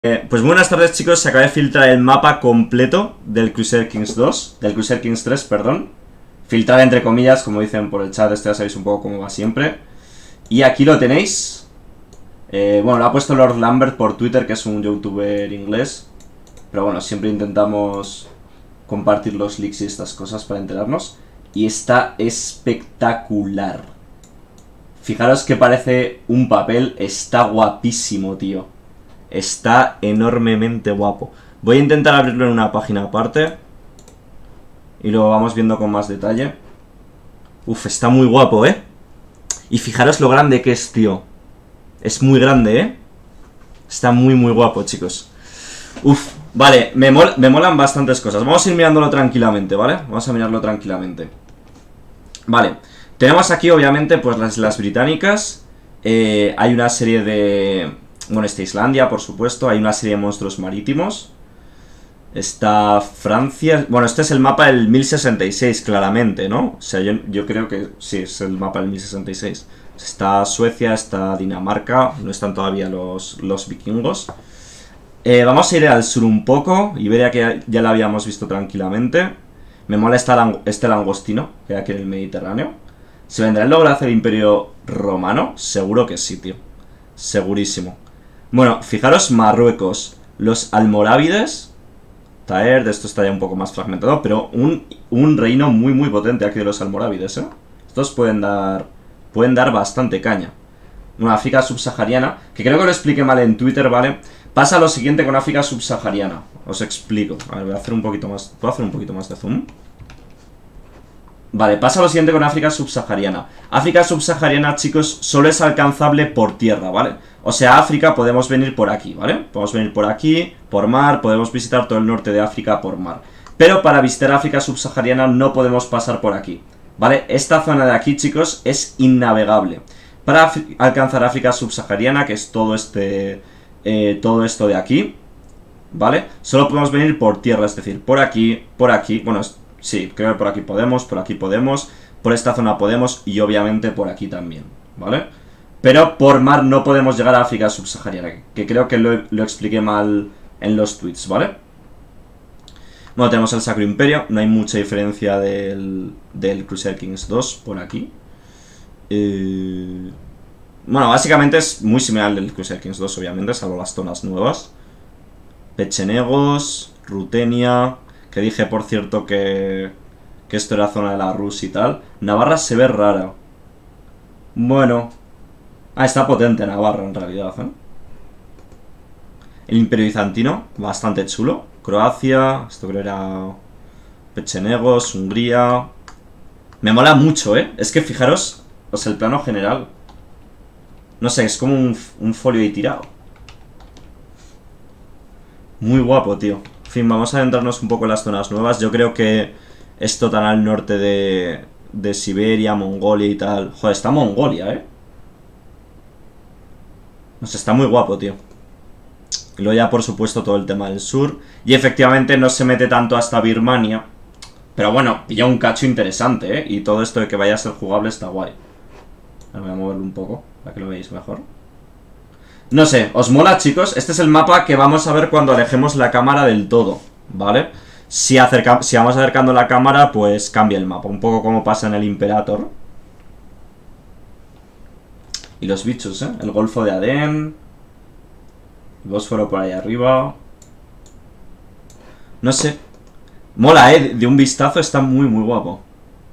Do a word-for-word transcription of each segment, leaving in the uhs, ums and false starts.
Eh, pues buenas tardes, chicos, se acaba de filtrar el mapa completo del Crusader Kings dos, del Crusader Kings tres, perdón. Filtrar entre comillas, como dicen por el chat, este ya sabéis un poco cómo va siempre. Y aquí lo tenéis. Eh, bueno, lo ha puesto Lord Lambert por Twitter, que es un youtuber inglés. Pero bueno, siempre intentamos compartir los leaks y estas cosas para enterarnos. Y está espectacular. Fijaros que parece un papel, está guapísimo, tío. Está enormemente guapo. Voy a intentar abrirlo en una página aparte y luego vamos viendo con más detalle. Uf, está muy guapo, ¿eh? Y fijaros lo grande que es, tío. Es muy grande, ¿eh? Está muy, muy guapo, chicos. Uf, vale, me, mol me molan bastantes cosas. Vamos a ir mirándolo tranquilamente, ¿vale? Vamos a mirarlo tranquilamente. Vale, tenemos aquí, obviamente, pues las Islas Británicas. eh, Hay una serie de... Bueno, está Islandia, por supuesto. Hay una serie de monstruos marítimos. Está Francia. Bueno, este es el mapa del mil sesenta y seis, claramente, ¿no? O sea, yo, yo creo que sí, es el mapa del mil sesenta y seis. Está Suecia, está Dinamarca. No están todavía los, los vikingos. eh, Vamos a ir al sur un poco. Iberia, que ya la habíamos visto tranquilamente. Me mola esta, este langostino que hay aquí en el Mediterráneo. ¿Se vendrá el logro de hacer el Imperio Romano? Seguro que sí, tío. Segurísimo. Bueno, fijaros Marruecos, los almorávides, Taer, de esto está ya un poco más fragmentado, pero un, un reino muy muy potente aquí de los almorávides, ¿eh? Estos pueden dar, pueden dar bastante caña. Bueno, África subsahariana, que creo que lo expliqué mal en Twitter, ¿vale? Pasa lo siguiente con África subsahariana, os explico. A ver, voy a hacer un poquito más, ¿puedo hacer un poquito más de zoom? Vale, pasa lo siguiente con África subsahariana. África subsahariana, chicos, solo es alcanzable por tierra, ¿vale? O sea, África podemos venir por aquí, ¿vale? Podemos venir por aquí, por mar, podemos visitar todo el norte de África por mar. Pero para visitar África subsahariana no podemos pasar por aquí, ¿vale? Esta zona de aquí, chicos, es innavegable. Para alcanzar África subsahariana, que es todo este... Eh, todo esto de aquí, ¿vale? Solo podemos venir por tierra, es decir, por aquí, por aquí, bueno, sí, creo que por aquí podemos, por aquí podemos, por esta zona podemos y obviamente por aquí también, ¿vale? Pero por mar no podemos llegar a África subsahariana, que creo que lo, lo expliqué mal en los tweets, ¿vale? Bueno, tenemos el Sacro Imperio, no hay mucha diferencia del, del Crusader Kings dos por aquí. Eh, bueno, básicamente es muy similar al del Crusader Kings dos, obviamente, salvo las zonas nuevas. Pechenegos, Rutenia, que dije, por cierto, que, que esto era zona de la Rus y tal. Navarra se ve rara. Bueno... Ah, está potente Navarra en realidad, ¿eh? El Imperio Bizantino, bastante chulo. Croacia, esto creo era Pechenegos, Hungría. Me mola mucho, ¿eh? Es que fijaros, o sea, el plano general. No sé, es como un, un folio ahí tirado. Muy guapo, tío. En fin, vamos a adentrarnos un poco en las zonas nuevas. Yo creo que esto tan al norte de, de Siberia, Mongolia y tal. Joder, está Mongolia, ¿eh? No sé, está muy guapo, tío. Y luego ya, por supuesto, todo el tema del sur. Y efectivamente no se mete tanto hasta Birmania. Pero bueno, pilla un cacho interesante, ¿eh? Y todo esto de que vaya a ser jugable está guay. Ahora voy a moverlo un poco, para que lo veáis mejor. No sé, ¿os mola, chicos? Este es el mapa que vamos a ver cuando alejemos la cámara del todo, ¿vale? Si, acerca si vamos acercando la cámara, pues cambia el mapa. Un poco como pasa en el Imperator. Y los bichos, ¿eh? El Golfo de Adén. El Bósforo por ahí arriba. No sé. Mola, ¿eh? De un vistazo está muy, muy guapo.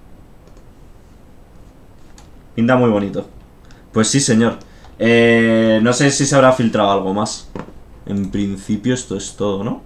Pinta muy bonito. Pues sí, señor. Eh, no sé si se habrá filtrado algo más. En principio esto es todo, ¿no?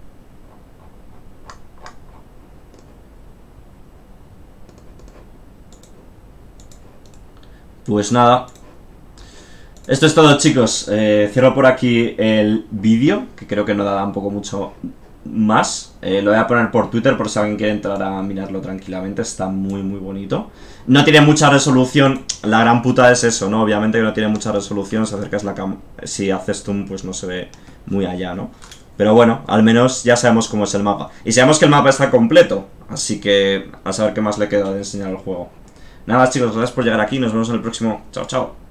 Pues nada. Esto es todo, chicos. eh, Cierro por aquí el vídeo, que creo que no da tampoco mucho más. eh, Lo voy a poner por Twitter por si alguien quiere entrar a mirarlo tranquilamente. Está muy muy bonito. No tiene mucha resolución. La gran puta es eso, ¿no? Obviamente que no tiene mucha resolución. Si acercas la cámara, si haces zoom, pues no se ve muy allá, ¿no? Pero bueno, al menos ya sabemos cómo es el mapa. Y sabemos que el mapa está completo. Así que a saber qué más le queda de enseñar el juego. Nada más, chicos, gracias por llegar aquí. Nos vemos en el próximo. Chao, chao.